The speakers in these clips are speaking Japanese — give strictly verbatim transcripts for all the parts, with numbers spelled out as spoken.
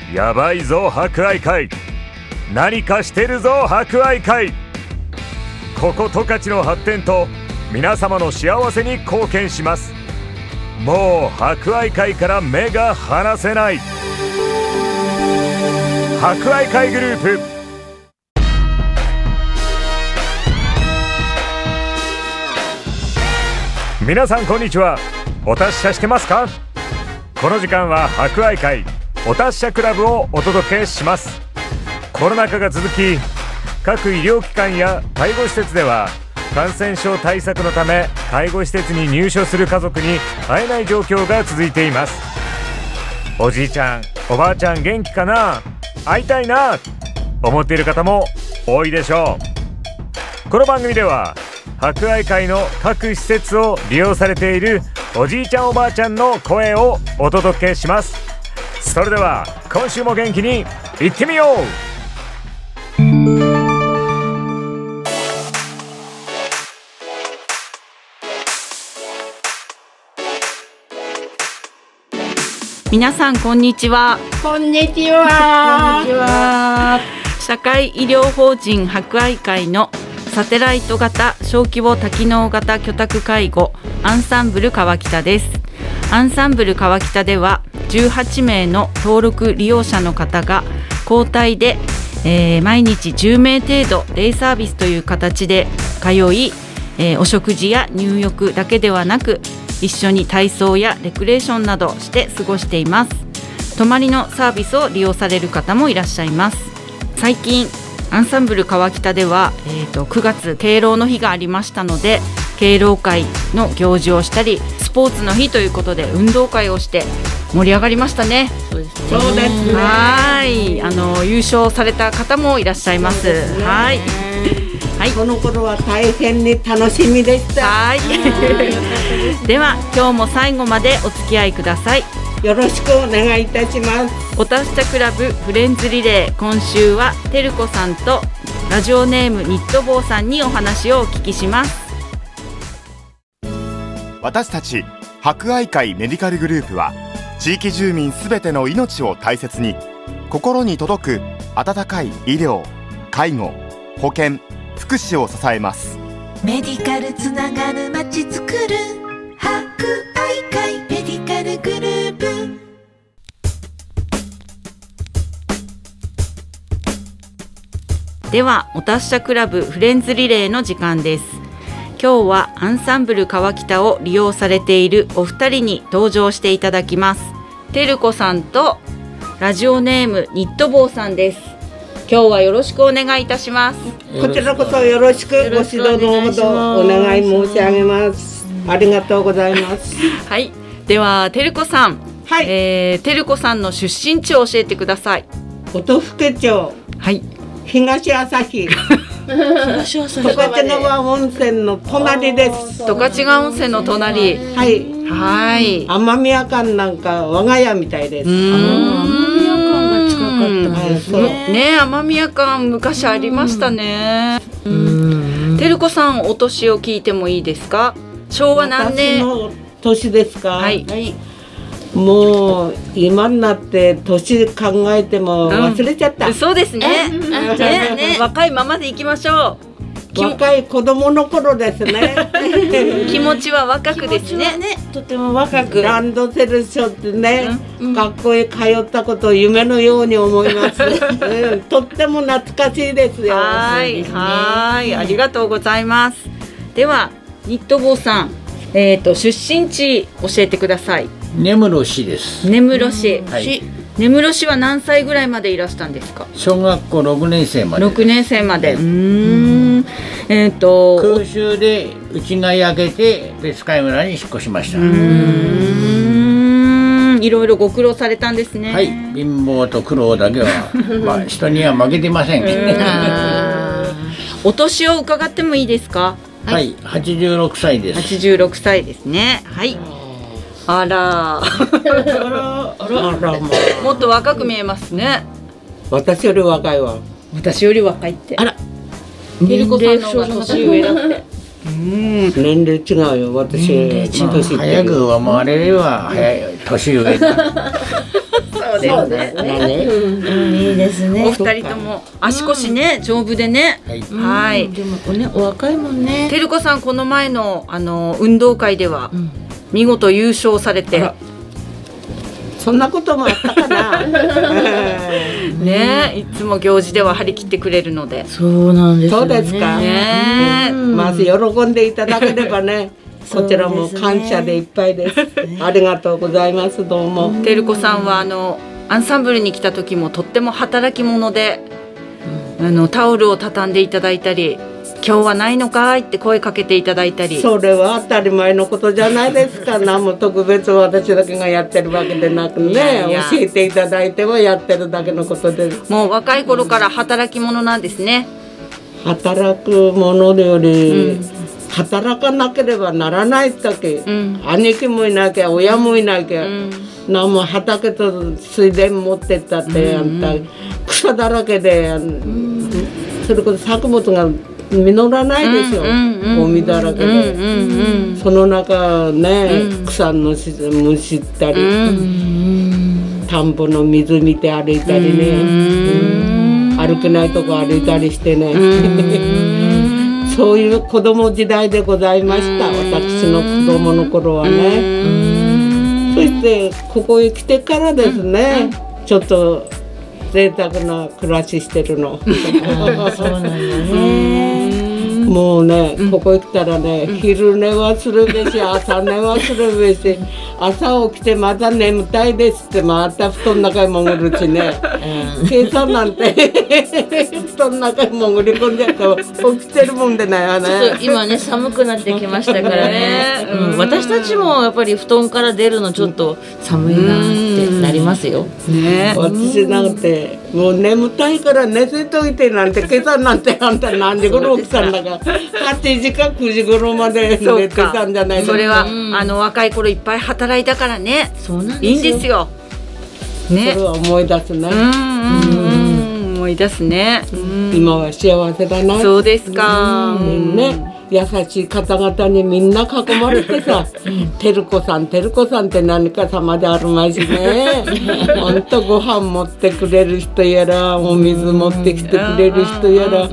やばいぞ博愛会、何かしてるぞ博愛会。ここ十勝の発展と皆様の幸せに貢献します。もう博愛会から目が離せない。博愛会グループ。皆さんこんにちは。お達者してますか？この時間は博愛会お達者クラブをお届けします。コロナ禍が続き、各医療機関や介護施設では感染症対策のため介護施設に入所する家族に会えない状況が続いています。おじいちゃんおばあちゃん元気かな、会いたいな思っている方も多いでしょう。この番組では博愛会の各施設を利用されているおじいちゃんおばあちゃんの声をお届けします。それでは今週も元気にいってみよう。 皆さんこんにちは。 こんにちは。 こんにちは。社会医療法人博愛会のサテライト型小規模多機能型居宅介護アンサンブル川北です。アンサンブル川北ではじゅうはちめいの登録利用者の方が交代で、えー、毎日じゅうめい程度デイサービスという形で通い、えー、お食事や入浴だけではなく一緒に体操やレクレーションなどして過ごしています。泊まりのサービスを利用される方もいらっしゃいます。最近アンサンブル川北では、えー、とくがつ敬老の日がありましたので、敬老会の行事をしたり、スポーツの日ということで運動会をして盛り上がりましたね。 そうですね。そうですね。 はい、あの優勝された方もいらっしゃいます。はい。はい、 この頃は大変に楽しみでした。 はいでは今日も最後までお付き合いください。 よろしくお願いいたします。 お達者クラブフレンズリレー、今週はてるこさんとラジオネームニット坊さんにお話をお聞きします。 私たち博愛会メディカルグループは地域住民すべての命を大切に心に届く温かい医療、介護、保健、福祉を支えます。 メディカルつながる街づくる博愛会メディカルグループ。 ではお達者クラブフレンズリレーの時間です。今日はアンサンブル川北を利用されているお二人に登場していただきます。てるこさんとラジオネームニット坊さんです。今日はよろしくお願いいたします。 こちらこそよろしくご指導のほどお願い申し上げます。ありがとうございます。 はい、ではてるこさん、 はい、 えー、てるこさんの出身地を教えてください。 音更町、はい、東旭東旭十勝川温泉の隣です。 十勝川温泉の隣、 はいはい、 雨宮館なんか我が家みたいです。 雨宮館が近かったですね。 ね、雨宮館昔ありましたね。てるこさん、お年を聞いてもいいですか？昭和何年？ 私の年ですか？ はい、 もう今になって年考えても忘れちゃった、 うん、そうですね。ねね、若いままでいきましょう。若い子供の頃ですね。 気持ちは若くですね。 ね、とても若く。 ランドセル背負ってね、うん、学校へ通ったことを夢のように思います。うん、とっても懐かしいですよ。 はい、 すね、 はい、ありがとうございます。ではニット坊さん、えっと出身地教えてください。 根室市です。 根室市、 はい、 根室市は何歳ぐらいまでいらしたんですか？ 小学校ろくねんせいまで。 ろくねんせいまで。うーん。えっと空襲でうちが焼けて別海村に引っ越しました。 うーん。いろいろご苦労されたんですね。 はい。貧乏と苦労だけはまあ人には負けてません。 お年を伺ってもいいですか？ はい。はちじゅうろくさいです。 はちじゅうろくさいですね。はい。あらもっと若く見えますね。 私より若いわ。 私より若いって。あら、てるこさんの方が年上だって。うん、 年齢違うよ、私。 まあ、早くは回れれば早い年上だ。 そうそうですね。 いいですね。 お二人とも足腰ね、丈夫でね。はい。 でもね、お若いもんね。 てるこさん、この前のあの運動会では見事優勝されて。 そんなこともあったかな。 ね、いつも行事では張り切ってくれるので。 そうなんですね。 そうですか。 ね、 まず喜んでいただければね。こちらも感謝でいっぱいです。ありがとうございます。どうも。 てるこさんはあのアンサンブルに来た時もとっても働き者で、うん、あのタオルを畳んでいただいたり、今日はないのかいって声かけていただいたり。 それは当たり前のことじゃないですか。何も特別私だけがやってるわけでなくね、いやいや教えていただいてはやってるだけのことです。 もう若い頃から働き者なんですね。 働くものより、うん働かなければならないだけ、うん、兄貴もいなきゃ親もいなきゃ、うん、何も畑と水田持ってったって、うん、あんた草だらけで、うん、それこそ作物が実らないですよ、ゴミだらけで、うんうん、その中ね、うん、草のしむしったり、うん、田んぼの水見て歩いたりね、うん、歩けないとこ歩いたりしてね、うんそういう子供時代でございました。私の子供の頃はね。そしてここへ来てからですね、ちょっと贅沢な暮らししてるの。 そうなんだね。 もうね、ここへ来たらね、昼寝はするべし、朝寝はするべし、朝起きてまた眠たいですってまた布団の中へ潜るしね、計算なんて布団の中へ潜り込んじゃった起きてるもんでないわね。 ちょっと今ね寒くなってきましたからね、うん、私たちもやっぱり布団から出るのちょっと寒いなってなりますよ。 ね、私なんてもう眠たいから寝せといてなんて計算なんてあんた何時頃起きたんだかはちじかくじ頃まで寝てたんじゃないですか。 それは、うん、あの若い頃いっぱい働いたからね。 そうなんですよ。 いいんですよ。 ね、それは思い出すね。 うん思い出すね。 今は幸せだな。 そうですか。 ね。優しい方々にみんな囲まれてさ、てるこさんてるこさんって何か様であるまいしね。ほんとご飯持ってくれる人やらお水持ってきてくれる人やら、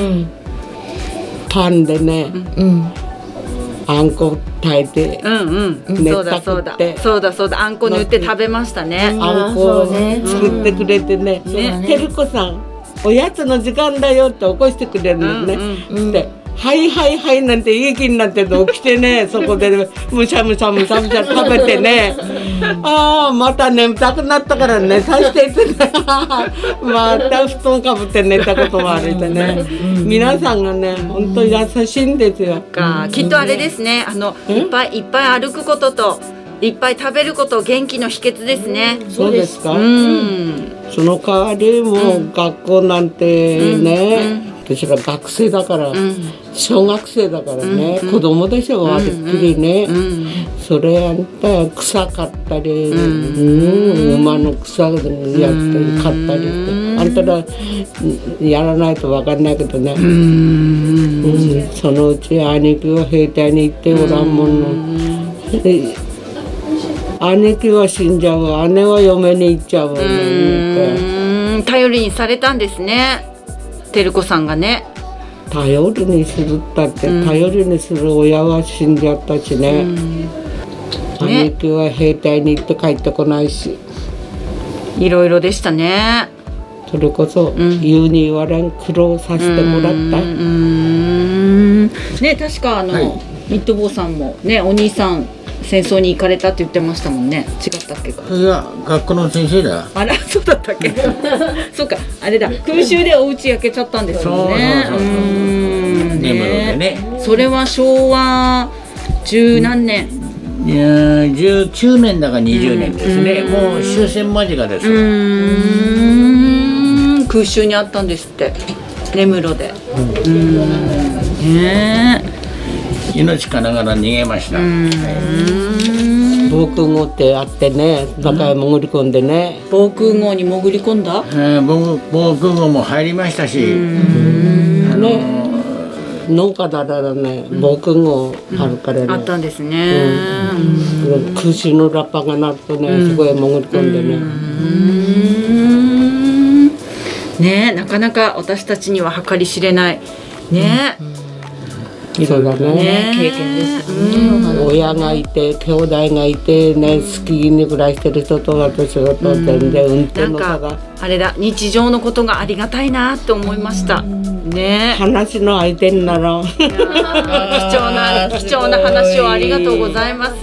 パンでね、あんこ炊いて寝たくってそうだそうだあんこ塗って食べましたね。 あんこを作ってくれてね、てるこさんおやつの時間だよって起こしてくれるのね。ではいはいはいなんていい気になって起きてね、そこでむしゃむしゃむしゃむしゃ食べてね、ああまた眠たくなったから寝させてってねまた布団かぶって寝たこともあるんでね、皆さんがね本当優しいんですよ。 かきっとあれですね、あのいっぱいいっぱい歩くことといっぱい食べること元気の秘訣ですね。 そうですか。うんその代わりも学校なんてね、私ら学生だから、小学生だからね、子供でしょ、あれっきりね。それあんた草買ったり、馬の草やったり買ったりって、あんたらやらないと分かんないけどね。そのうち兄貴は兵隊に行っておらんもんの。兄貴は死んじゃう、姉は嫁に行っちゃうわね。 頼りにされたんですね、てるこさんがね。 頼りにするったって、うん、頼りにする親は死んじゃったしね、うん、兄貴は兵隊に行って帰ってこないし、 いろいろでしたね。 それこそ、うん、言うに言われん苦労させてもらった。うんうんね、確かあの、はい、ミッドボーさんもね、お兄さん戦争に行かれたって言ってましたもんね。違ったっけか。 いや、学校の先生だ。 あら、そうだったっけそうか、あれだ、空襲でお家焼けちゃったんですよね。 そうそうそうそう。根室でね。 それは昭和十何年、 うん、いやじゅうきゅうねんだかにじゅうねんですね。もう終戦間近です。うーん、空襲にあったんですって根室で。うん、ねえ、 命からがら逃げました。 防空壕ってあってね、中へ潜り込んでね。 防空壕に潜り込んだ？ えー、防空壕も入りましたし、あの農家だらね、防空壕あるからね、 あったんですね。 空襲のラッパが鳴るとね、そこへ潜り込んでね。 ね、なかなか私たちには計り知れないね。 そうだね。 経験です。 親がいて兄弟がいてね、好きに暮らしてる人と私と全然運転の差が、 あれだ、日常のことがありがたいなって思いましたね。 話の相手にならん。 貴重な貴重な話をありがとうございます。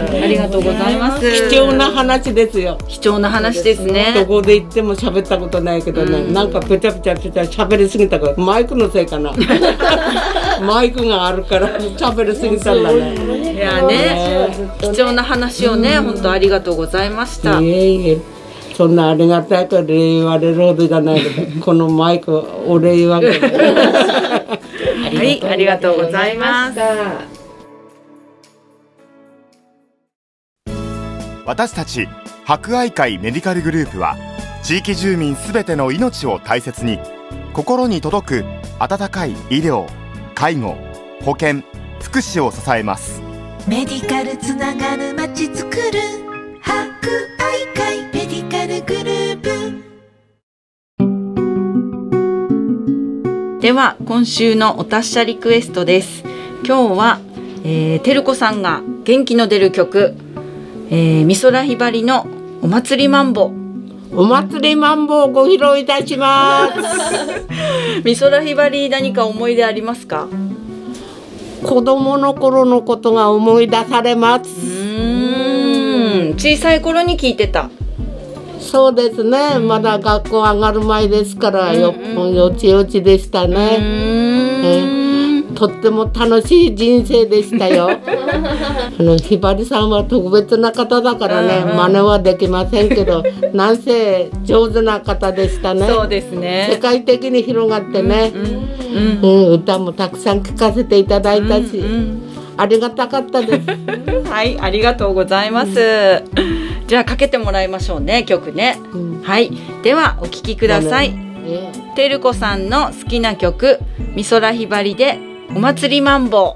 ありがとうございます。 貴重な話ですよ。 貴重な話ですね。 どこで行っても喋ったことないけどね、なんかぺちゃぺちゃぺちゃ喋りすぎたから、マイクのせいかな。マイクがあるから喋りすぎたんだね。 いやね、貴重な話をね、本当ありがとうございました。 いえいえ、そんなありがたいから言われるほどじゃないけど、このマイクお礼言われる。 はい、ありがとうございます。 私たち博愛会メディカルグループは、地域住民すべての命を大切に、心に届く温かい医療、介護、保健、福祉を支えます。 メディカルつながるまちづくる博愛会メディカルグループ。では今週のお達者リクエストです。今日は、えー、てるこさんが元気の出る曲、えー、美空ひばりのお祭りマンボ。 お祭りマンボをご披露いたします。 美空ひばり、何か思い出ありますか？ 子供の頃のことが思い出されます。 うーん、小さい頃に聞いてた。 そうですね、まだ学校上がる前ですから、よよちよちでしたね。えとっても楽しい人生でしたよ。あのひばりさんは特別な方だからね、真似はできませんけど、なんせ上手な方でしたね。 そうですね。 世界的に広がってね、うんうんうん、歌もたくさん聴かせていただいたし、うんうん、ありがたかったです。 はい、ありがとうございます。うん、じゃあかけてもらいましょうね、曲ね。うん、はい、ではお聴きください。てるこさんの好きな曲、美空ひばりでお祭りマンボ。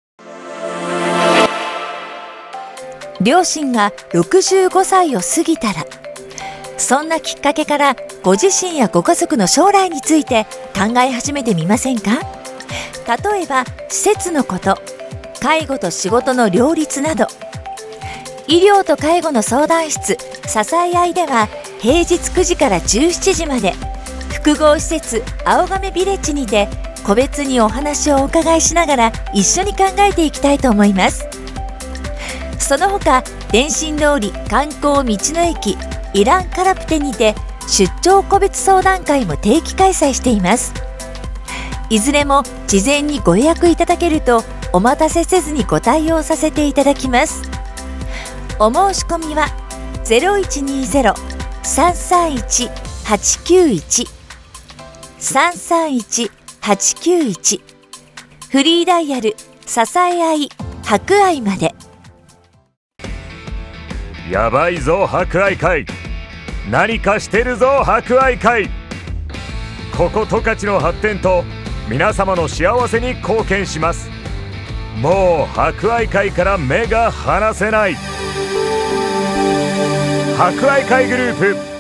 両親がろくじゅうごさいを過ぎたら、そんなきっかけからご自身やご家族の将来について考え始めてみませんか？例えば施設のこと、介護と仕事の両立など。医療と介護の相談室支え合いでは、平日くじからじゅうしちじまで複合施設青亀ビレッジにて個別にお話をお伺いしながら一緒に考えていきたいと思います。その他、電信通り観光道の駅イランカラプテにて出張個別相談会も定期開催しています。いずれも事前にご予約いただけるとお待たせせずにご対応させていただきます。お申し込みは ゼロいちにゼロ さんさんいち はちきゅういち さんさんいち はちきゅういち、フリーダイヤル支え合い博愛まで。 やばいぞ博愛会、何かしてるぞ博愛会。ここ十勝の発展と皆様の幸せに貢献します。もう博愛会から目が離せない。博愛会グループ